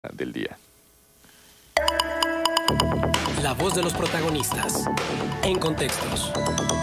del día. La voz de los protagonistas. En Contextos.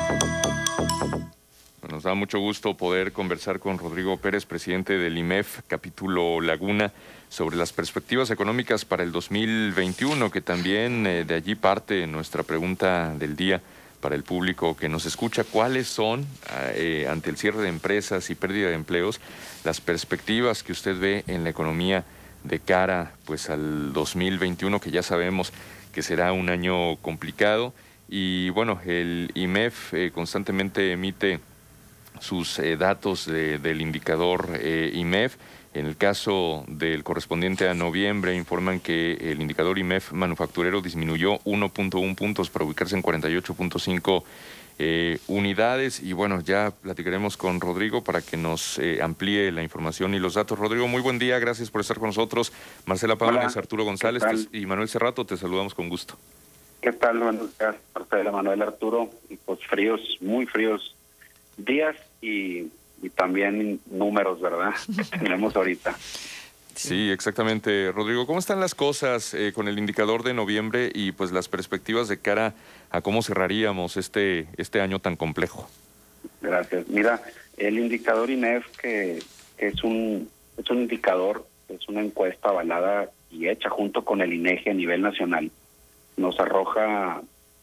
Nos da mucho gusto poder conversar con Rodrigo Pérez, presidente del IMEF, capítulo Laguna, sobre las perspectivas económicas para el 2021, que también de allí parte nuestra pregunta del día para el público que nos escucha. ¿Cuáles son, ante el cierre de empresas y pérdida de empleos, las perspectivas que usted ve en la economía de cara pues al 2021, que ya sabemos que será un año complicado? Y bueno, el IMEF constantemente emite sus datos del indicador IMEF. En el caso del correspondiente a noviembre, informan que el indicador IMEF manufacturero disminuyó 1.1 puntos para ubicarse en 48.5 unidades. Y bueno, ya platicaremos con Rodrigo para que nos amplíe la información y los datos. Rodrigo, muy buen día, gracias por estar con nosotros. Marcela Pavales, Arturo González y Manuel Cerrato, te saludamos con gusto. ¿Qué tal? Buenos días, Marcela, Manuel, Arturo. Y pues fríos, muy fríos días y también números, ¿verdad? Que tenemos ahorita. Sí, exactamente. Rodrigo, ¿cómo están las cosas con el indicador de noviembre y pues las perspectivas de cara a cómo cerraríamos este año tan complejo? Gracias. Mira, el indicador INEF, que es un indicador, es una encuesta avalada y hecha junto con el INEGI a nivel nacional, nos arroja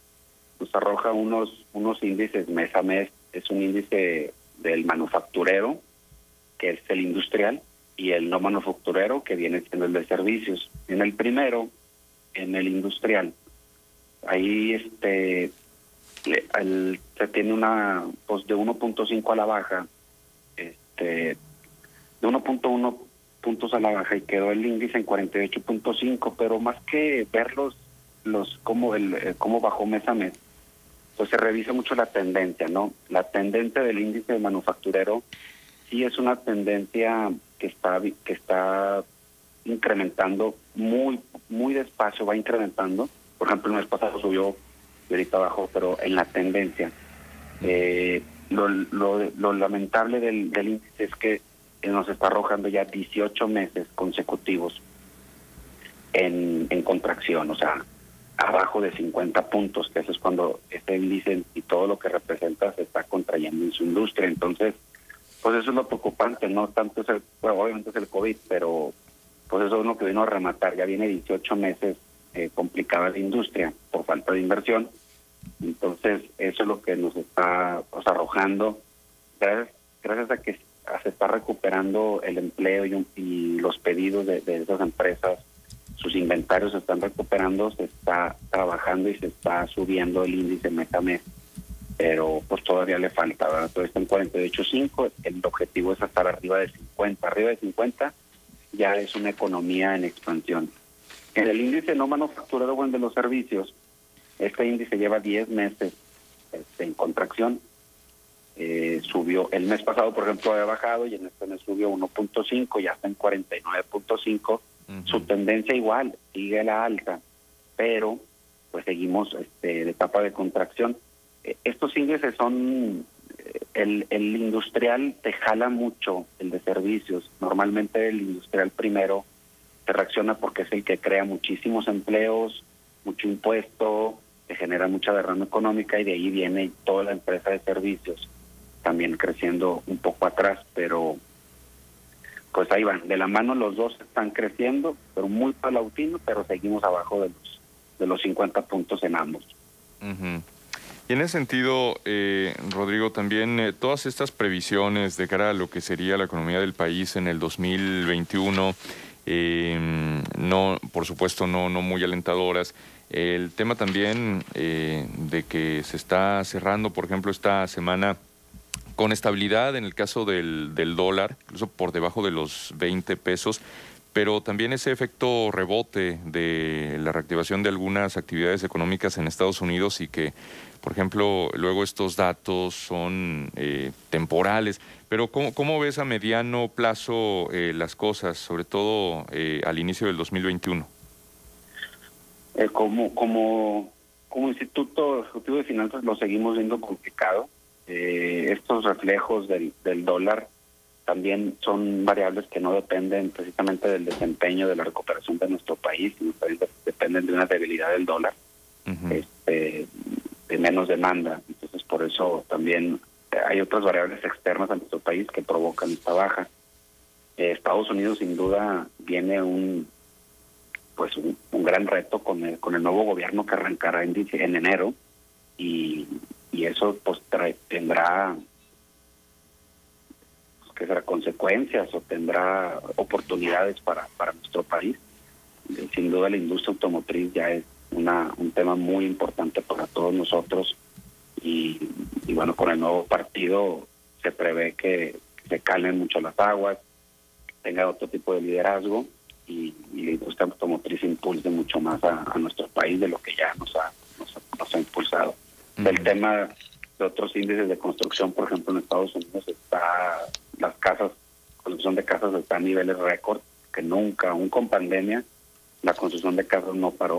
unos índices mes a mes. Es un índice del manufacturero, que es el industrial, y el no manufacturero, que viene siendo el de servicios. En el primero, en el industrial, ahí se tiene una pues de 1.5 a la baja, de 1.1 puntos a la baja, y quedó el índice en 48.5, pero más que ver cómo bajó mes a mes, pues se revisa mucho la tendencia, ¿no? La tendencia del índice manufacturero sí es una tendencia que está incrementando muy despacio, va incrementando. Por ejemplo, el mes pasado subió y ahorita bajó, pero en la tendencia. Lo lamentable del índice es que nos está arrojando ya 18 meses consecutivos en contracción, o sea, abajo de 50 puntos, que eso es cuando este índice y todo lo que representa se está contrayendo en su industria. Entonces, pues eso es lo preocupante, no tanto obviamente es el COVID, pero pues eso es lo que vino a rematar. Ya viene 18 meses complicada la industria por falta de inversión. Entonces, eso es lo que nos está arrojando, gracias a que se está recuperando el empleo y los pedidos de esas empresas. Sus inventarios se están recuperando, se está trabajando y se está subiendo el índice mes a mes, pero pues todavía le falta, ¿verdad? Todavía está en 48.5, el objetivo es estar arriba de 50. Arriba de 50 ya es una economía en expansión. En el índice no manufacturero o en de los servicios, este índice lleva 10 meses en contracción. Subió, el mes pasado, por ejemplo, había bajado y en este mes subió 1.5, ya está en 49.5. Su tendencia igual, sigue a la alta, pero pues seguimos de etapa de contracción. Estos índices son, el industrial te jala mucho, el de servicios. Normalmente el industrial primero te reacciona porque es el que crea muchísimos empleos, mucho impuesto, te genera mucha derrama económica, y de ahí viene toda la empresa de servicios, también creciendo un poco atrás, pero pues ahí van, de la mano los dos están creciendo, pero muy paulatino, pero seguimos abajo de los 50 puntos en ambos. Y en ese sentido, Rodrigo, también todas estas previsiones de cara a lo que sería la economía del país en el 2021, no, por supuesto, no muy alentadoras. El tema también de que se está cerrando, por ejemplo, esta semana con estabilidad en el caso del dólar, incluso por debajo de los 20 pesos, pero también ese efecto rebote de la reactivación de algunas actividades económicas en Estados Unidos, y que, por ejemplo, luego estos datos son temporales. Pero ¿cómo ves a mediano plazo las cosas, sobre todo al inicio del 2021? Como Instituto Ejecutivo de Finanzas lo seguimos viendo complicado. Estos reflejos del dólar también son variables que no dependen precisamente del desempeño de la recuperación de nuestro país, sino también dependen de una debilidad del dólar, de menos demanda. Entonces, por eso también hay otras variables externas a nuestro país que provocan esta baja. Estados Unidos, sin duda, viene un gran reto con el nuevo gobierno que arrancará en enero, y eso pues tendrá que será consecuencias o tendrá oportunidades para nuestro país. Sin duda la industria automotriz ya es un tema muy importante para todos nosotros, y bueno, con el nuevo partido se prevé que se calmen mucho las aguas, tenga otro tipo de liderazgo, y la industria automotriz impulse mucho más a nuestro país de lo que ya nos ha impulsado. El tema de otros índices de construcción, por ejemplo, en Estados Unidos construcción de casas está a niveles récord, que nunca, aún con pandemia, la construcción de casas no paró,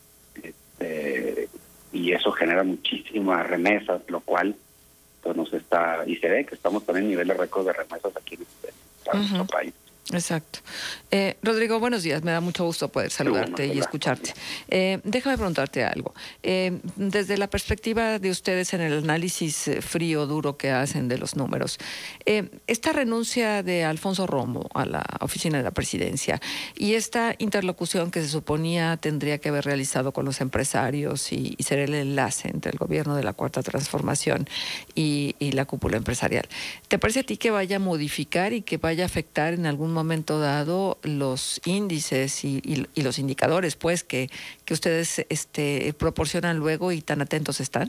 y eso genera muchísimas remesas, lo cual pues y se ve que estamos también en niveles récord de remesas aquí en nuestro país. Exacto. Rodrigo, buenos días. Me da mucho gusto poder saludarte y escucharte. Déjame preguntarte algo. Desde la perspectiva de ustedes en el análisis frío, duro que hacen de los números, esta renuncia de Alfonso Romo a la oficina de la presidencia y esta interlocución que se suponía tendría que haber realizado con los empresarios y ser el enlace entre el gobierno de la Cuarta Transformación y la cúpula empresarial, ¿te parece a ti que vaya a modificar y que vaya a afectar en algún momento dado los índices y los indicadores pues que ustedes proporcionan luego y tan atentos están?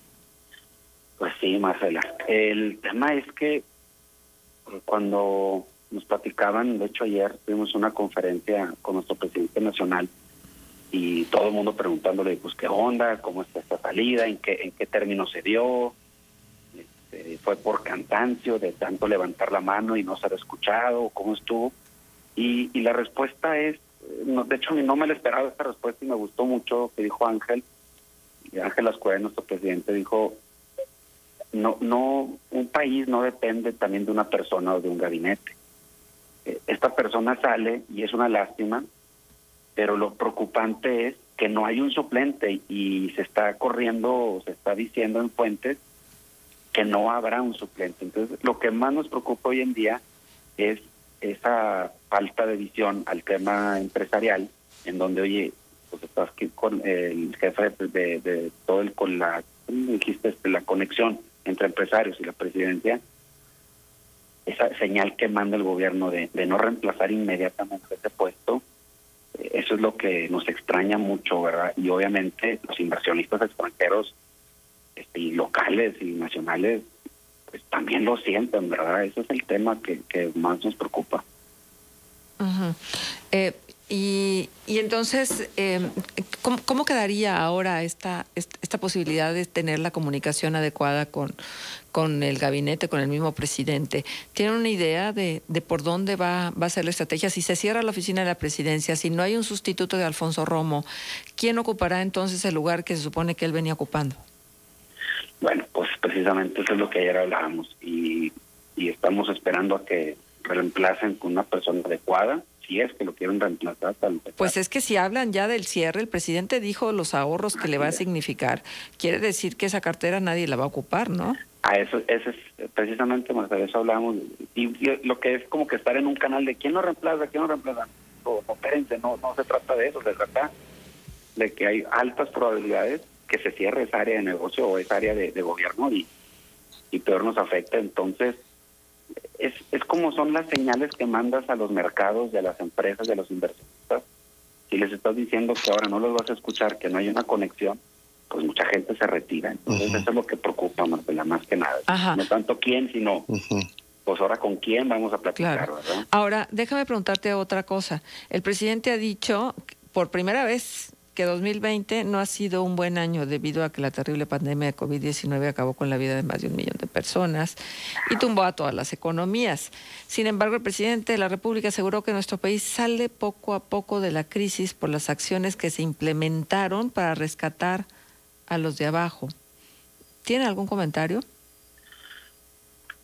Pues sí, Marcela. El tema es que cuando nos platicaban, de hecho ayer tuvimos una conferencia con nuestro presidente nacional y todo el mundo preguntándole pues qué onda, cómo está esta salida, en qué término se dio. Fue por cansancio de tanto levantar la mano y no ser escuchado, cómo estuvo, y la respuesta es, de hecho no me la esperaba esta respuesta y me gustó mucho que dijo Ángel Azcue, nuestro presidente, dijo, no, un país no depende también de una persona o de un gabinete. Esta persona sale y es una lástima, pero lo preocupante es que no hay un suplente y se está diciendo en fuentes que no habrá un suplente. Entonces, lo que más nos preocupa hoy en día es esa falta de visión al tema empresarial, en donde, oye, pues estás aquí con el jefe de todo con la, ¿cómo dijiste? La conexión entre empresarios y la presidencia, esa señal que manda el gobierno de no reemplazar inmediatamente ese puesto, eso es lo que nos extraña mucho, ¿verdad? Y obviamente los inversionistas extranjeros y locales y nacionales pues también lo sienten, ¿verdad? Ese es el tema que más nos preocupa. Y entonces, ¿cómo quedaría ahora esta posibilidad de tener la comunicación adecuada con el gabinete, con el mismo presidente? ¿Tienen una idea de por dónde va a ser la estrategia? Si se cierra la oficina de la presidencia, si no hay un sustituto de Alfonso Romo, ¿quién ocupará entonces el lugar que se supone que él venía ocupando? Bueno, pues precisamente eso es lo que ayer hablábamos, y estamos esperando a que reemplacen con una persona adecuada, si es que lo quieren reemplazar. Pues es que si hablan ya del cierre, el presidente dijo los ahorros que le va a significar, quiere decir que esa cartera nadie la va a ocupar, ¿no? Eso es precisamente, Marcelo, eso hablábamos, y lo que es como que estar en un canal de quién lo reemplaza, no, espérense, no se trata de eso, se trata de que hay altas probabilidades que se cierre esa área de negocio o esa área de gobierno y peor nos afecta. Entonces, es como son las señales que mandas a los mercados, de las empresas, de los inversionistas. Si les estás diciendo que ahora no los vas a escuchar, que no hay una conexión, pues mucha gente se retira. Entonces, eso es lo que preocupa, Marcela, más que nada. No tanto quién, sino pues ahora con quién vamos a platicar, claro. ¿Verdad? Ahora, déjame preguntarte otra cosa. El presidente ha dicho por primera vez que 2020 no ha sido un buen año debido a que la terrible pandemia de COVID-19 acabó con la vida de más de 1 millón de personas y tumbó a todas las economías. Sin embargo, el presidente de la República aseguró que nuestro país sale poco a poco de la crisis por las acciones que se implementaron para rescatar a los de abajo. ¿Tiene algún comentario?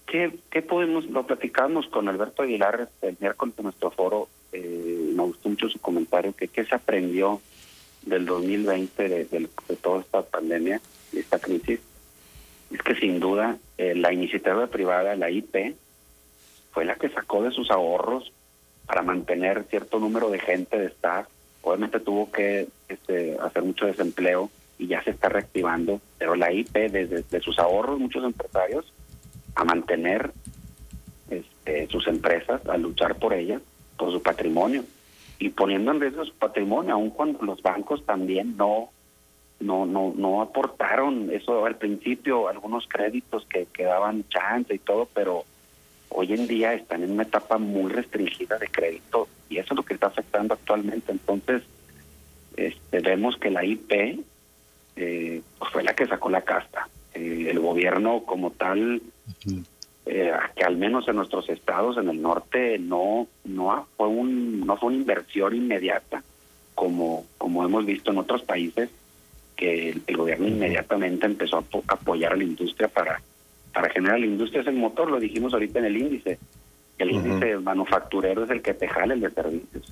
¿Qué podemos? Lo platicábamos con Alberto Aguilar el miércoles en nuestro foro. Me gustó mucho su comentario, que qué se aprendió del 2020, de toda esta pandemia, de esta crisis. Es que sin duda la iniciativa privada, la IP, fue la que sacó de sus ahorros para mantener cierto número de gente, de staff. Obviamente tuvo que hacer mucho desempleo y ya se está reactivando, pero la IP, desde sus ahorros, muchos empresarios, a mantener sus empresas, a luchar por ellas, por su patrimonio, y poniendo en riesgo su patrimonio, aun cuando los bancos también no aportaron eso al principio, algunos créditos que daban chance y todo, pero hoy en día están en una etapa muy restringida de crédito y eso es lo que está afectando actualmente. Entonces, vemos que la IP pues fue la que sacó la casta. El gobierno como tal, que al menos en nuestros estados, en el norte, no fue una inversión inmediata como hemos visto en otros países, que el gobierno inmediatamente empezó a apoyar a la industria para generar. La industria es el motor, lo dijimos ahorita en el índice. El índice manufacturero es el que te jala, el de servicios.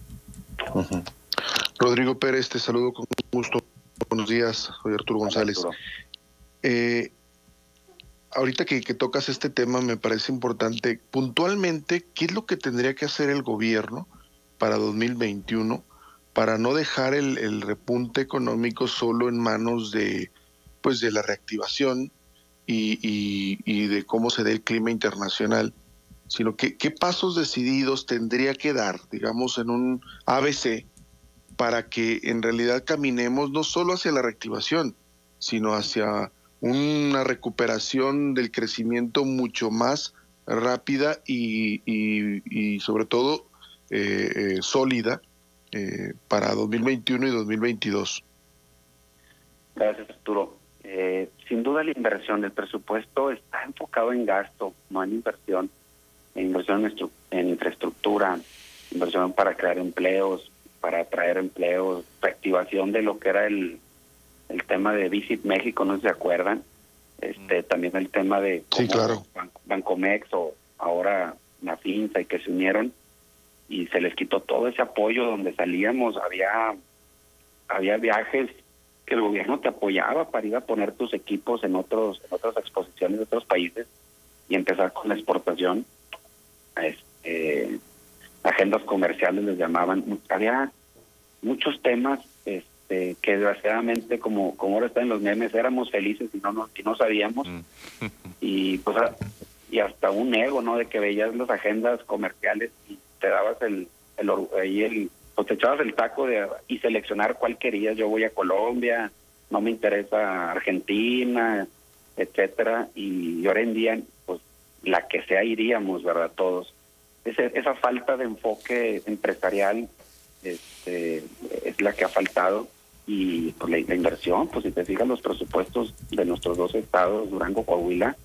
Rodrigo Pérez, te saludo con gusto. Buenos días, soy Arturo González. Ahorita que tocas este tema, me parece importante, puntualmente, ¿qué es lo que tendría que hacer el gobierno para 2021 para no dejar el repunte económico solo en manos de la reactivación y de cómo se dé el clima internacional, sino qué pasos decididos tendría que dar, digamos, en un ABC, para que en realidad caminemos no solo hacia la reactivación, sino hacia una recuperación del crecimiento mucho más rápida y sobre todo sólida para 2021 y 2022. Gracias, Arturo. Sin duda la inversión del presupuesto está enfocado en gasto, no en inversión. Inversión en infraestructura, inversión para crear empleos, para atraer empleos, reactivación de lo que era el tema de Visit México, ¿no se acuerdan? También el tema de sí, claro. Bancomex o ahora la FINSA, y que se unieron y se les quitó todo ese apoyo. Donde salíamos había viajes que el gobierno te apoyaba para ir a poner tus equipos en otras exposiciones de otros países y empezar con la exportación. Agendas comerciales les llamaban. Había muchos temas que desgraciadamente, como ahora está en los memes, éramos felices y no sabíamos. Y pues y hasta un ego, ¿no? De que veías las agendas comerciales y te dabas pues te echabas el taco y seleccionar cuál querías. Yo voy a Colombia, no me interesa Argentina, etcétera. Y ahora en día, pues la que sea iríamos, ¿verdad? Todos. Esa falta de enfoque empresarial es la que ha faltado. Y pues la inversión, pues si te fijas los presupuestos de nuestros dos estados, Durango, Coahuila,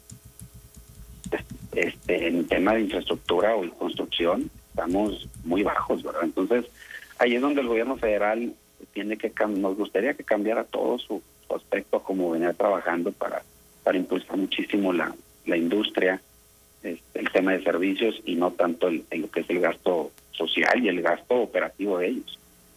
en tema de infraestructura o construcción, estamos muy bajos, ¿verdad? Entonces, ahí es donde el gobierno federal nos gustaría que cambiara todo su aspecto a cómo venía trabajando para impulsar muchísimo la industria, el tema de servicios, y no tanto en lo que es el gasto social y el gasto operativo de ellos.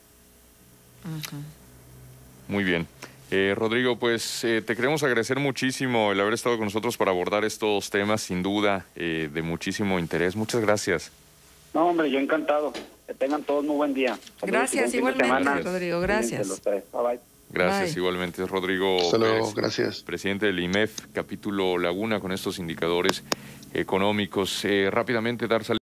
Muy bien. Rodrigo, pues te queremos agradecer muchísimo el haber estado con nosotros para abordar estos temas, sin duda, de muchísimo interés. Muchas gracias. No, hombre, yo encantado. Que tengan todos muy buen día. Gracias, igualmente, Rodrigo. Gracias. Bye, bye. Gracias, Bye. igualmente, Rodrigo Pérez, gracias. Presidente del IMEF, capítulo Laguna, con estos indicadores económicos. Rápidamente dar salida.